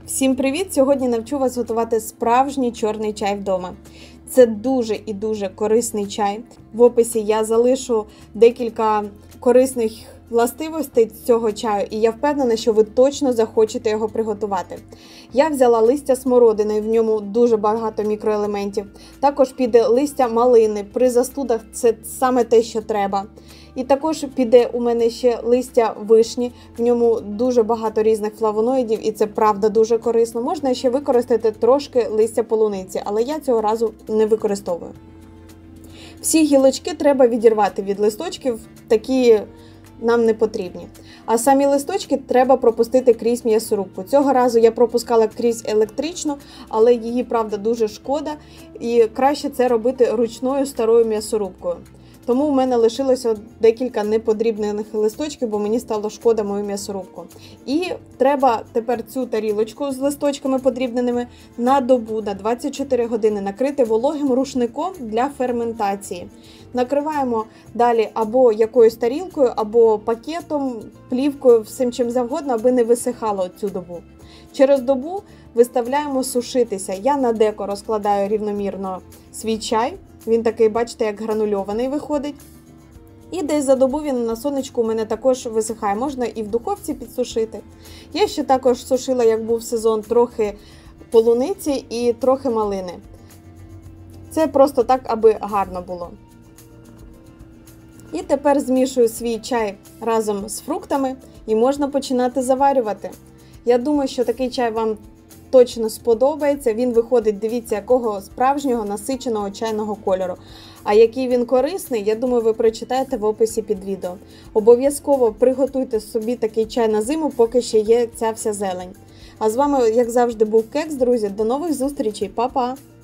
Всім привіт! Сьогодні навчу вас готувати справжній чорний чай вдома. Це дуже і дуже корисний чай. В описі я залишу декілька корисних властивостей цього чаю, і я впевнена, що ви точно захочете його приготувати. Я взяла листя смородини, в ньому дуже багато мікроелементів. Також піде листя малини, при застудах це саме те, що треба. І також піде у мене ще листя вишні, в ньому дуже багато різних флавоноїдів і це правда дуже корисно. Можна ще використати трошки листя полуниці, але я цього разу не використовую. Всі гілочки треба відірвати від листочків, такі нам не потрібні. А самі листочки треба пропустити крізь м'ясорубку. Цього разу я пропускала крізь електричну, але її, правда, дуже шкода. І краще це робити ручною старою м'ясорубкою. Тому в мене лишилося декілька неподрібнених листочків, бо мені стало шкода мою м'ясорубку. І треба тепер цю тарілочку з листочками подрібненими на добу, на 24 години накрити вологим рушником для ферментації. Накриваємо далі або якоюсь тарілкою, або пакетом, плівкою, всім чим завгодно, аби не висихало цю добу. Через добу виставляємо сушитися. Я на деко розкладаю рівномірно свій чай. Він такий, бачите, як гранульований виходить. І десь за добу він на сонечку у мене також висихає. Можна і в духовці підсушити. Я ще також сушила, як був сезон, трохи полуниці і трохи малини. Це просто так, аби гарно було. І тепер змішую свій чай разом з фруктами і можна починати заварювати. Я думаю, що такий чай вам точно сподобається. Він виходить, дивіться, якого справжнього насиченого чайного кольору. А який він корисний, я думаю, ви прочитаєте в описі під відео. Обов'язково приготуйте собі такий чай на зиму, поки ще є ця вся зелень. А з вами, як завжди, був Кекс, друзі. До нових зустрічей. Па-па!